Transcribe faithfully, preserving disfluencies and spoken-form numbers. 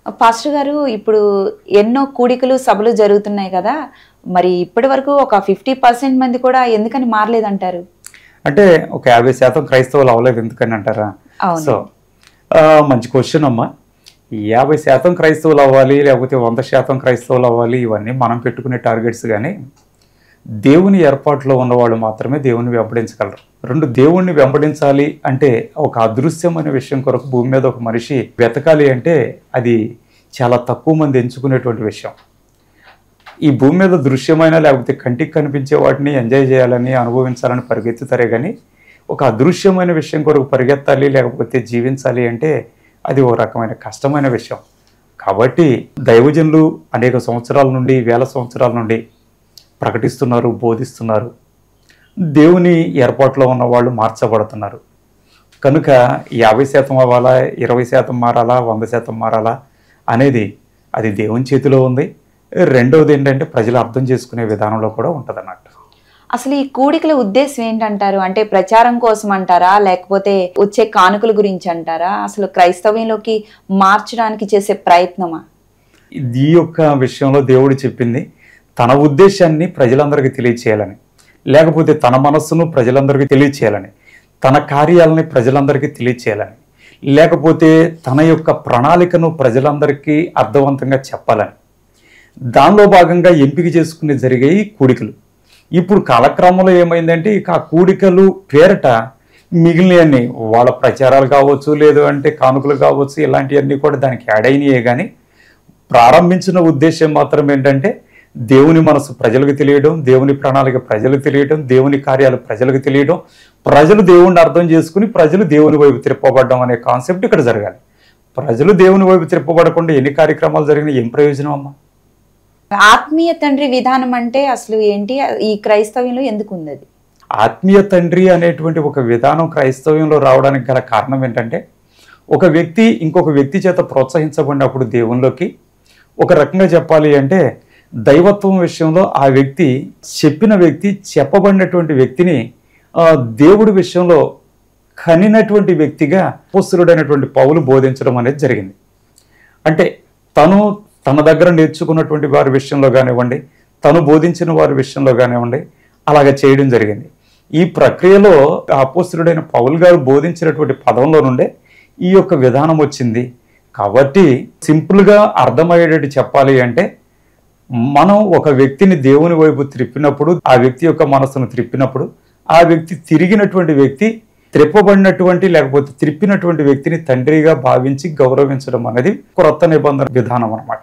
Pastor గారు ఇప్పుడు ఎన్నో కూడికలు సభలు జరుగుతున్నాయి కదా, మరి ఇప్పటి వరకు ఒక ఫిఫ్టీ పర్సెంట్ మంది కూడా ఎందుకని మారలేదంటారు? అంటే ఒక యాభై శాతం క్రైస్తవులు అవ్వలేదు ఎందుకని అంటారా? సో మంచి క్వశ్చన్ అమ్మా. యాభై శాతం క్రైస్తవులు అవ్వాలి లేకపోతే వంద శాతం క్రైస్తవులు అవ్వాలి ఇవన్నీ మనం పెట్టుకునే టార్గెట్స్. కానీ దేవుని ఏర్పాటులో ఉన్నవాళ్ళు మాత్రమే దేవుని వెంబడించగలరు. రెండు, దేవుణ్ణి వెంబడించాలి అంటే ఒక అదృశ్యమైన విషయం కొరకు భూమి మీద ఒక మనిషి వెతకాలి అంటే అది చాలా తక్కువ మంది ఎంచుకునేటువంటి విషయం. ఈ భూమి మీద దృశ్యమైన లేకపోతే కంటికి కనిపించే వాటిని ఎంజాయ్ చేయాలని అనుభవించాలని పరిగెత్తుతారే కానీ ఒక అదృశ్యమైన విషయం కొరకు పరిగెత్తాలి లేకపోతే జీవించాలి అంటే అది ఒక రకమైన కష్టమైన విషయం. కాబట్టి దైవజనులు అనేక సంవత్సరాల నుండి వేల సంవత్సరాల నుండి ప్రకటిస్తున్నారు, బోధిస్తున్నారు. దేవుని ఏర్పాట్లో ఉన్న వాళ్ళు మార్చబడుతున్నారు. కనుక యాభై శాతం అవ్వాలా, ఇరవై శాతం మారాలా, వంద శాతం మారాలా అనేది అది దేవుని చేతిలో ఉంది. రెండవది ఏంటంటే ప్రజలు అర్థం చేసుకునే విధానంలో కూడా ఉంటుంది అన్నట్టు. అసలు ఈ కూడికల ఉద్దేశం ఏంటంటారు? అంటే ప్రచారం కోసం అంటారా, లేకపోతే వచ్చే కానుకల గురించి అంటారా? అసలు క్రైస్తవ్యంలోకి మార్చడానికి చేసే ప్రయత్నమా? ఈ యొక్క విషయంలో దేవుడు చెప్పింది తన ఉద్దేశాన్ని ప్రజలందరికీ తెలియచేయాలని, లేకపోతే తన మనస్సును ప్రజలందరికీ తెలియచేయాలని, తన కార్యాలని ప్రజలందరికీ తెలియచేయాలని, లేకపోతే తన యొక్క ప్రణాళికను ప్రజలందరికీ అర్థవంతంగా చెప్పాలని, దానిలో భాగంగా ఎంపిక చేసుకుని జరిగే కూడికలు. ఇప్పుడు కాలక్రమంలో ఏమైందంటే ఇక ఆ కూడికలు పేరట మిగిలినవన్నీ వాళ్ళ ప్రచారాలు కావచ్చు, లేదు అంటే కానుకలు కావచ్చు, ఇలాంటివన్నీ కూడా దానికి యాడ్ అయినాయే. కానీ ప్రారంభించిన ఉద్దేశం మాత్రం ఏంటంటే దేవుని మనసు ప్రజలకు తెలియడం, దేవుని ప్రణాళిక ప్రజలకు తెలియడం, దేవుని కార్యాలు ప్రజలకు తెలియడం, ప్రజలు దేవుణ్ణి అర్థం చేసుకుని ప్రజలు దేవుని వైపు తిప్పబడడం అనే కాన్సెప్ట్ ఇక్కడ జరగాలి. ప్రజలు దేవుని వైపు తిప్పబడకుండా ఎన్ని కార్యక్రమాలు జరిగినా ఏం ప్రయోజనం అమ్మా? ఆత్మీయ తండ్రి విధానం అంటే అసలు ఏంటి? ఈ క్రైస్తవ్యంలో ఎందుకు ఉంది అది? ఆత్మీయ తండ్రి అనేటువంటి ఒక విధానం క్రైస్తవ్యంలో రావడానికి గల కారణం ఏంటంటే ఒక వ్యక్తి ఇంకొక వ్యక్తి చేత ప్రోత్సహించబడినప్పుడు దేవునిలోకి, ఒక రకంగా చెప్పాలి అంటే దైవత్వం విషయంలో ఆ వ్యక్తి చెప్పిన వ్యక్తి చెప్పబడినటువంటి వ్యక్తిని దేవుడి విషయంలో కనినటువంటి వ్యక్తిగా అపోస్తలుడైనటువంటి పౌలు బోధించడం అనేది జరిగింది. అంటే తను తన దగ్గర నేర్చుకున్నటువంటి వారి విషయంలో కానివ్వండి, తను బోధించిన వారి విషయంలో కానివ్వండి, అలాగ చేయడం జరిగింది. ఈ ప్రక్రియలో అపోస్తలుడైన పౌలు గారు బోధించినటువంటి పదంలో నుండే ఈ యొక్క విధానం వచ్చింది. కాబట్టి సింపుల్గా అర్థమయ్యేటట్టు చెప్పాలి అంటే మనం ఒక వ్యక్తిని దేవుని వైపు త్రిప్పినప్పుడు, ఆ వ్యక్తి యొక్క మనస్సును త్రిప్పినప్పుడు, ఆ వ్యక్తి తిరిగినటువంటి వ్యక్తి త్రిప్పబడినటువంటి లేకపోతే త్రిప్పినటువంటి వ్యక్తిని తండ్రిగా భావించి గౌరవించడం అనేది క్రొత్త నిబంధన విధానం అన్నమాట.